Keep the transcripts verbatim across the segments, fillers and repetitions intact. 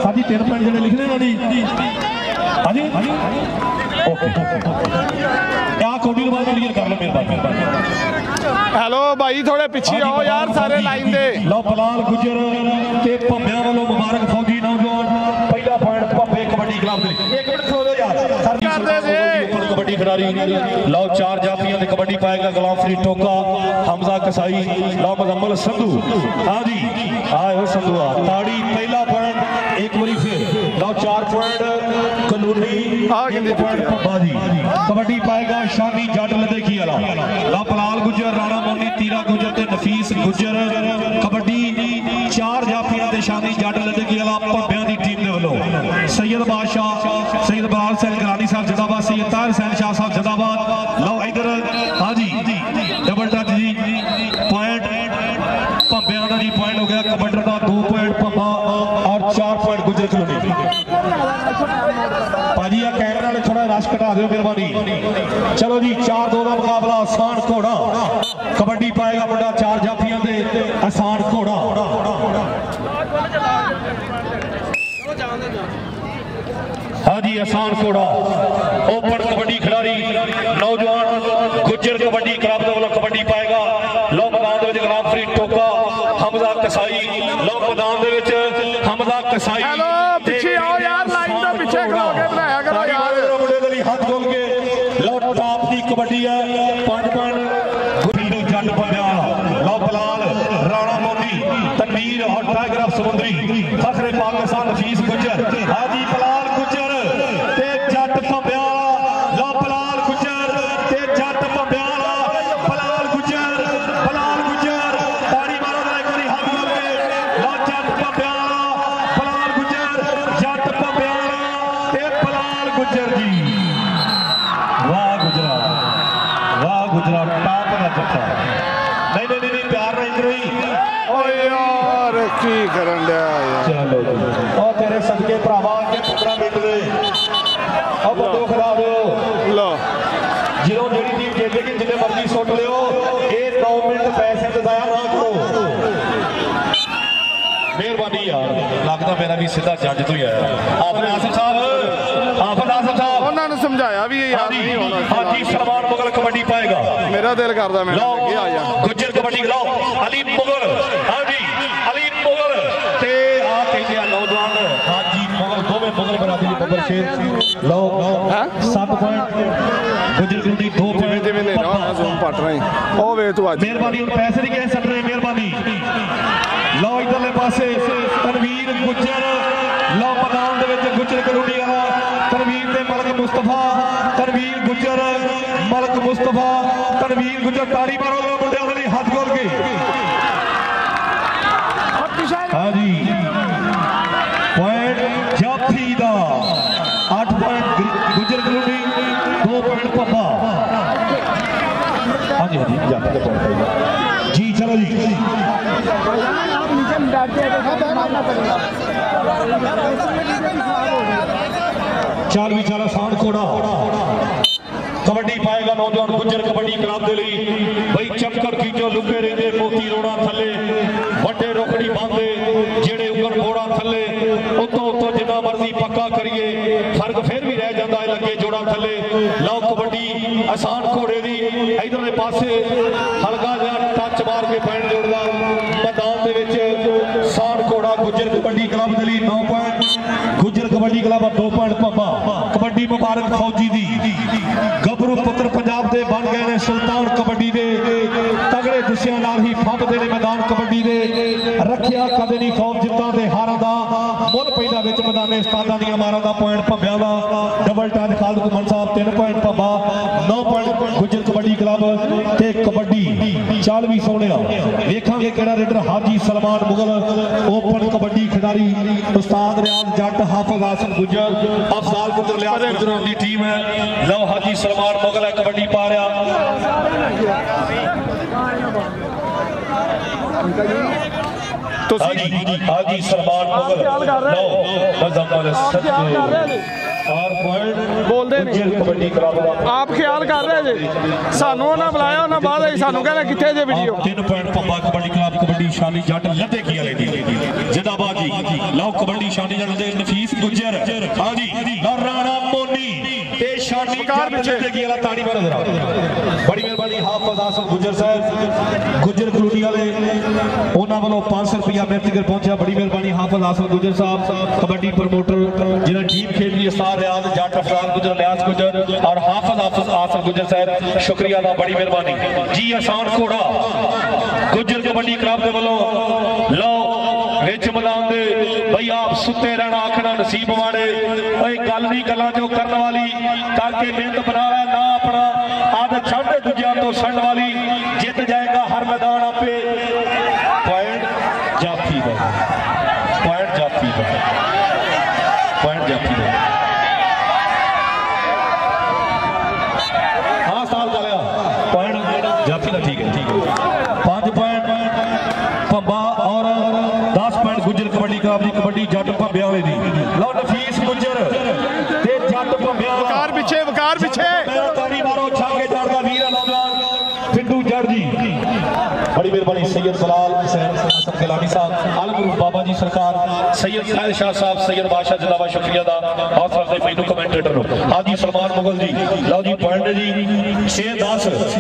हाँ जी तीन पॉइंट जो लिखने ना जी हाँ जी ओके क्या कोडी बाद क्लियर कर लो मेहरबानी। हेलो भाई थोड़े पीछे आओ यार सारे लाइन दे। लो बलाल गुजर ते भंबिया वालों मुबारक फौजी नौजवान पहला पॉइंट भंबे कबड्डी क्लब दे एक मिनट खड़ो यार कर दे दे कबड्डी खिडारी लो चार जाफियां दे कबड्डी पाएगा गुलाम फरीद टोका हमजा कसाई लो मुजम्मल संधू हां जी आए हो संधू आ ताड़ी पहला पॉइंट एक बारी फिर लो चार पॉइंट कलूनी आ गिनती पॉइंट भंबा जी कबड्डी पाएगा शानी जट लदेकी वाला लो बलाल गुजर राणा मोनी तीरा गुजर ते नफीस गुजर कबड्डी चार जाफियां ते शानी जट लदेकी वाला भंबियां दी टीम दे वल्लों सैयद बादशाह सैयद बलाल सैन गरानी साहब जिंदाबाद सैयद ताहिर हुसैन शाह साहब जिंदाबाद लो इधर हां जी डबल टच जी पॉइंट भंबियां दा जी पॉइंट हो गया कबड्डी दा दो पॉइंट भंबा और चार पॉइंट गुजर कलोनी भाजी आ कैमरे वाले थोड़ा रश घटा दो मेहरबानी। चलो जी चार दो का मुकाबला आसान घोड़ा कबड्डी पाएगा मुंडा चार जाफियां दे आसान घोड़ा हाँ जी आसान घोड़ा ओपन कबड्डी खिलाड़ी नौजवान गुजर कबड्डी क्लब दे वालों कबड्डी पाएगा लो मैदान दे विच गुलाम फरीद टोका हमजा कसाई लो मैदान दे विच हमजा कसाई हेलो पीछे आओ यार लाइन दे पीछे खड़ो के बनाया करो यार मुंडे दे लिए हाथ खोल के लो टॉप दी कबड्डी है पांच पॉइंट गुरबीर जट भंबिया लो बलाल राणा मोदी तनवीर और टाइगर ऑफ समुंदरी फखरे पाकिस्तान नफीस गुजर हाजी बलाल गुजर ते जट भंबिया लो बलाल गुजर ते जट भंबिया बलाल गुजर बलाल गुजर ताड़ी मारो जरा एक बारी हाथ खोल के लो जट भंबिया बलाल गुजर जट भंबिया ते बलाल गुजर जी वाह गुजरा वाह गुजरा टॉप का जट्टा नहीं नहीं नहीं प्यार नहीं करी ओए यार की करन दे यार चलो जी ओ तेरे सदके भरावा के पंद्रह मिनट दे अब बंदो खिला दो लो जिरो जेडी टीम जीतेगी जिन्ने मर्जी सुट लियो ये नौ मिनट पैसे ते जाया ना करो मेहरबानी यार लगता मेरा भी सीधा जज तो ही आया आपने आसिफ साहब आफत आसिफ साहब उन्होंने समझाया भी यार नहीं होना हाजी सलमान मुगल कबड्डी पाएगा मेरा दिल करदा मैं आगे आ जा गुजर कबड्डी लाओ अली मुगल हाजी अली मुगल ते आ कहते नौजवान हाजी मुगल दोवें मुगल बरादरी बबर शेर लो सात पॉइंट गुजर कबड्डी दो पॉइंट जिवें ले रहा जोन पट रही ओ वे तू आज मेहरबानी पैसे नहीं कह सट रहे मेहरबानी लो इधरले पासे तनवीर गुजर लो मैदान दे विच गुजर कलोनी वाला तनवीर दे मलक मुस्तफा तनवीर गुजर मलक मुस्तफा तनवीर गुजर ताड़ी मारो मुंडे वाले हाथ खोल के हाँ जी पॉइंट जाफी दा आठ पॉइंट गुजर कलोनी दो पॉइंट भंबा हाँ जी हाँ जी जाफी का पॉइंट जी चलो जी चाल भी चल आसान घोड़ा कबड्डी पाएगा नौजवान गुजर कबड्डी क्लब दे लई भाई चक्कर खींचो लुके रहिंदे मोती रोड़ा थले वड्डे रोकड़ी बांधे जेड़े उगन बोड़ा थले उतो उतो जिन्ना मर्जी पक्का करिए फर्क फिर भी रह जाता है लगे जोड़ा थले लो कबड्डी आसान घोड़े दी इधरले पासे हल्का जिहा टच मार के पैण जोड़दा मैदान दे विच आसान घोड़ा गुजर कबड्डी क्लब दे लई नौ पॉइंट गुजर कबड्डी क्लब दो पॉइंट भंबा कबड्डी मुबारक फौजी दी गबरू पुत्र पंजाब दे बन गए ने सुल्तान कबड्डी दे तगड़े जुस्सियां नाल ही फंबदे ने मैदान कबड्डी दे रखिया कदे नहीं खौफ जित्तां ते हारां दा मुल पैदा विच मैदाने उस्तादां दी मारां दा पॉइंट भंबिया दा डबल टच खालिद कुमन साहब तीन पॉइंट भंबा नौ पॉइंट गुजर कबड्डी क्लब ते कबड्डी चाल भी सोहणिया वेखांगे किहड़ा रेडर हाजी सलमान मुगल ओपन कबड्डी खिडारी उस्ताद रियाज जट हाफिज आसिफ गुजर अफजाल गुजर लियाज गुजर दी टीम है लो हाजी सलमान मुगल है कबड्डी पा रहा तो हाजी सलमान मुगल लो मुजम्मल सज्जू और पॉइंट बोलते नहीं कबड्डी क्लब आप ख्याल कर रहे जे सानू ना बुलाया ना बाद सानू कहना किथे जे वीडियो तीन पॉइंट भंबा कबड्डी क्लब कबड्डी शानी जट लदेकी वाले दी जिंदाबाद जी लो लो कबड्डी शानी जलदे नफीस गुजर हां जी लो राणा मोनी ते शानी जलदे वाला ताड़ी मारो जरा बड़ी मेहरबानी हाफिज आसम गुजर साहब गुजर कलोनी वाले उन्हां वालों पांच सौ रुपया मेरे तक पहुंचा बड़ी मेहरबानी हाफिज आसम गुजर साहब कबड्डी प्रमोटर जिन्हें टीम खेली उस्ताद रियाज जट अफरान गुजर लियास गुजर और हाफिज हाफिज आसम गुजर साहब शुक्रिया दा बड़ी मेहरबानी जी आसान घोड़ा गुजर कबड्डी क्लब के वालों लो विच मैदान दे भाई आप सुते रहना आखना नसीब वाले भाई गल नहीं गल्लां जो करने वाली करके मेहनत बना रहा ना अपना आदत छड़ दूजिया तो सड़ वाली जित जाएगा हर मैदान आपे पॉइंट जाफी का पॉइंट जाफी का पॉइंट जाफी का हाँ साल चलिया पॉइंट जाफी का ठीक है ठीक है पांच पॉइंट पंबा और दस पॉइंट गुजर कबड्डी क्लब की कबड्डी जट भंबिया वाले दी लो नफीस गुजर ते जट भंबिया वकार पीछे वकार पीछे ताड़ी मारो छाके चढ़दा वीर नौजवान पिंडू जट जी बड़ी मेहरबानी सैयद सलाल हुसैन हसन गिलानी साहब आलमगुरु बाबा जी सरकार सैयद साहिल शाह साहब सैयद बादशाह जिंदाबाद शुक्रिया दा हौसला अफजाई मैनू कमेंटेटर हाजी सलमान मुगल जी लो जी पॉइंट जी छह दस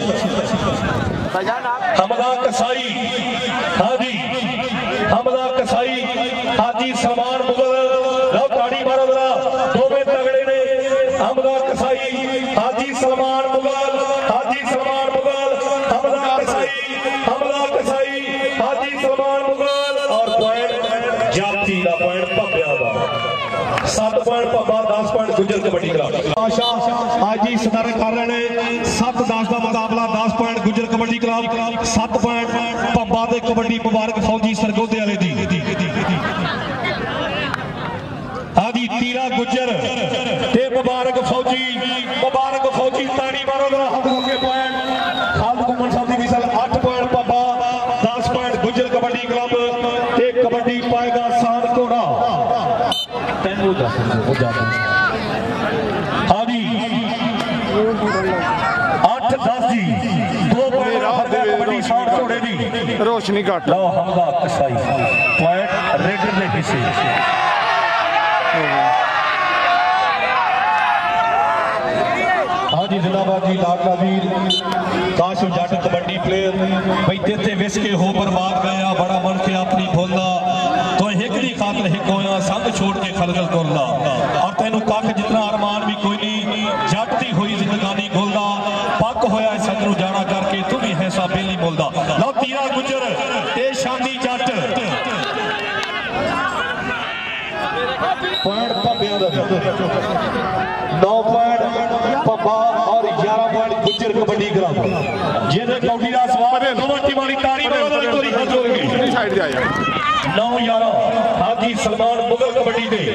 हमदा कसाई हाजी हमदा कसाई हाजी सलमान मुगल लो ताड़ी मारो जरा दोवें तगड़े ने हमदा कसाई हाजी सलमान मुगल हाजी सलमान मुगल हमदा कसाई हमदा कसाई हाजी सलमान मुगल और पॉइंट जाती का पॉइंट भंबिया दा सात पॉइंट भंबा दस पॉइंट गुजर कबड्डी क्लब आशा आज जी सदारे कर रहे हैं सात दस का मुकाबला दस पॉइंट गुजर कबड्डी क्लब सात पॉइंट भंबा दे कबड्डी मुबारक फौजी सरगोदे वाले दी हाजी तीरा गुजर ते मुबारक फौजी मुबारक फौजी ताड़ी मारो जरा हाथ के पॉइंट खालिद कुमन साहब की मिसाल आठ पॉइंट भंबा दस पॉइंट गुजर कबड्डी क्लब ते कबड्डी पाएगा सान घोड़ा तेनू दस हो जाता हाजी आठ दस जी दो पॉइंट कबड्डी सान घोड़े दी रोशनी घट लो हमदा कसाई पॉइंट रेडर ने किसे हाजी जिंदाबाद जी लाडला वीर काशिफ जट कबड्डी प्लेयर भाई तेते विस के हो बर्बाद गया बड़ा मन के अपनी भोला तो हिकड़ी खातर हिक होया संग छोड़ के खलगल तोरदा और तेनू कख जितना अरमान भी कोई नहीं जट दी हुई जिंदगानी गोलदा पक होया सगरू जाना करके तू भी है सा बेली बोलदा लो तीरा गुजर ते शानी जट पॉइंट भंबिया दा नौ पॉइंट भंबा और ग्यारह पॉइंट गुजर कबड्डी क्लब जेदे कौडी दा सवाल दोवां टीमां दी ताड़ी मारो तो तोरी हाथ होगी साइड जा यार नौ ग्यारह हाजी सलमान मुगल कबड्डी दे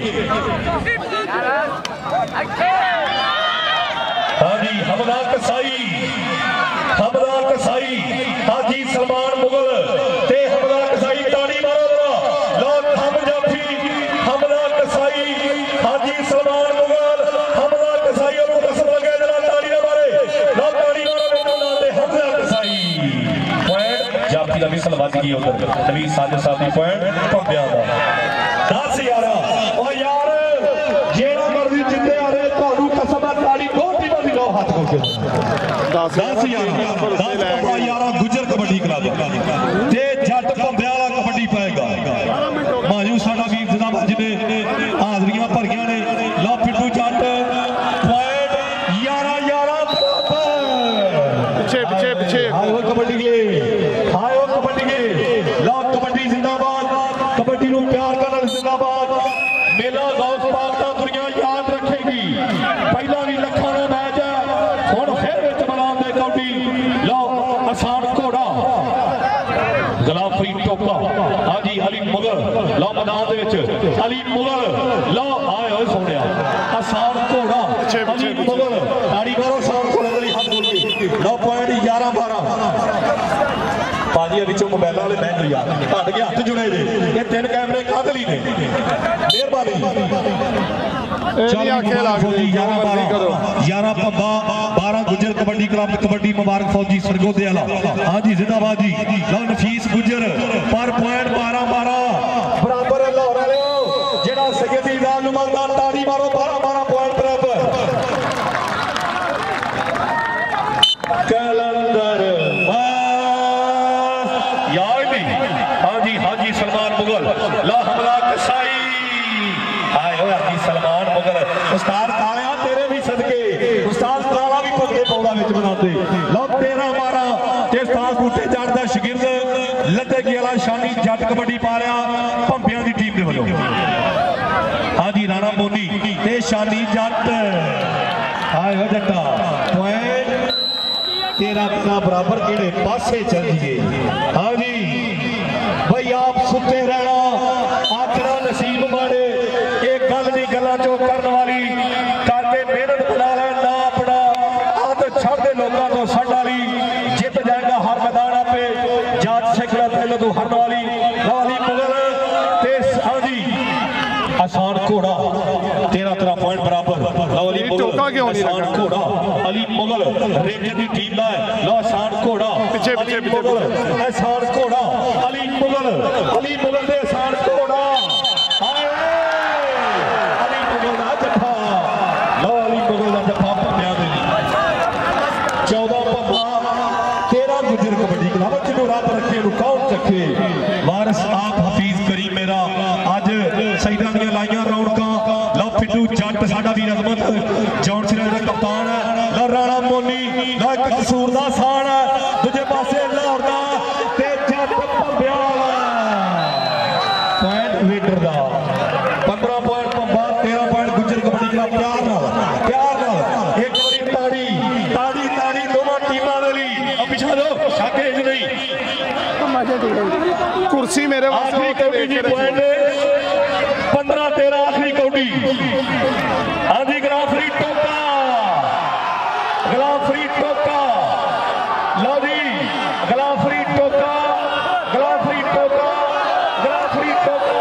हाजी हमदा कसाई हमदा कसाई हाजी सलमान मुगल ते हमदा कसाई ताड़ी मारो जरा लो थम जाफी हमदा कसाई हाजी सलमान मुगल हमदा कसाई और कसम लगे जरा ताड़ी ना मारे लो ताड़ी मारो बेटा दे हमदा कसाई पॉइंट जाफी दा मिसल वज गई उधर नवीन साजिद साहब दी पॉइंट भंबिया दा दस यार ओ यार जेड़ा मर्जी जिंदे आ रहे ਤੁਹਾਨੂੰ कसम है ताड़ी दो टीमां दी लो हाथ खोल के दस यार दस यार गुजर कबड्डी क्लब ते जट भंबिया वाला कबड्डी पाएगा माजू साडा वीर जिंदाबाद जिने हाजरियां भरियां ने लो पिंडू जट पॉइंट यारा यारा पीछे पीछे पीछे हाय हो कबड्डी के हाय हो कबड्डी के लो कबड्डी जिंदाबाद कबड्डी नु प्यार करना जिंदाबाद मेला गौस पाक दा दुनिया याद रखेगी पहला भी लखां दा मैच है हुण फिर विच मैदान दे कबड्डी लो आसान घोड़ा गलाफरी टोका हाजी अली मुगल लो मैदान दे विच अली मुगल लो आए होए सोनिया आसान घोड़ा अली मुगल ताड़ी मारो आसान घोड़े दे हाथ बोल के लो पॉइंट ग्यारह बारह पाजी विचों मोबाइल वाले बैंक यार हट के हाथ जुड़े जे ये तीन कैमरे कादली ने मेहरबानी ग्यारह भंबा बारह गुजर कबड्डी क्लब कबड्डी मुबारक फौजी सरगोदे वाला हाजी जिंदाबाद जी लो नफीस गुजर पर पॉइंट बारह बारह बराबर लाहौर वाले मुगल लो हमला कसाई हाय हो अभी सलमान मुगल उस्ताद कालिया तेरे भी सदके उस्ताद काला भी भगते पौड़ा विच बनाते लो तेरा मारा ते उस्ताद बूटे जट दा शागिर्द लद्दे की वाला शानी जट कबड्डी पा लिया भंबियां दी टीम दे वल्लों हां जी राणा मोदी ते शानी जट हाय हो जट्टा पॉइंट तेरा बिना बराबर केड़े पासे चल गए हाँ जी भाई आप सुते रहना आखिरा नसीब मारे एक गल नहीं गल्लां चो करने वाली करके मेहनत बना ले ना अपना आदत छड़ दे लोगों को सड़ वाली जित जाएगा हर मैदान पे जात सिखला पहले तो हरने वाली लवाली मुगल ते हाँ जी आसान घोड़ा तेरह तेरह पॉइंट बराबर लवाली मुगल आसान घोड़ा अली मुगल रेंजर की टीम ला लो आसान घोड़ा पीछे पीछे मुगल आसान घोड़ा अली मुगल अली मुगल दे आसान घोड़ा हाय अली मुगल दा जफा लो अली मुगल दा जफा भंबिया दे चौदह भंबा तेरह गुजर कबड्डी क्लब जिन्हों रब रखे नु कौन चखे वारिस आप हफीज करीम मेरा अज सईदा दी लाइयां रौनकां लो पिंडू जट साडा वीर अजमत जॉन सिरा दा कप्तान है लो राणा मोनी लो एक कसूर दा साण है दूजे पासे लाहौर दा ते जट भंबिया पॉइंट वीटर दा पंद्रह पॉइंट भंबा तेरह पॉइंट गुजर कबड्डी क्लब प्यार नाल प्यार नाल एक बारी ताड़ी ताड़ी ताड़ी दोवां टीमां दे लई अब पिछा दो शाके च नहीं कुर्सी मेरे आखिरी कौडी जी पॉइंट पंद्रह तेरह आखिरी कौडी हाँ जी गलाफरी टोका गलाफरी टोका लो जी गलाफरी टोका गलाफरी टोका गलाफरी टोका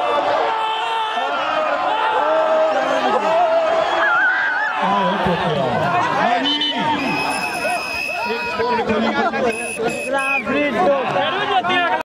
हाँ जी एक स्कोर निकली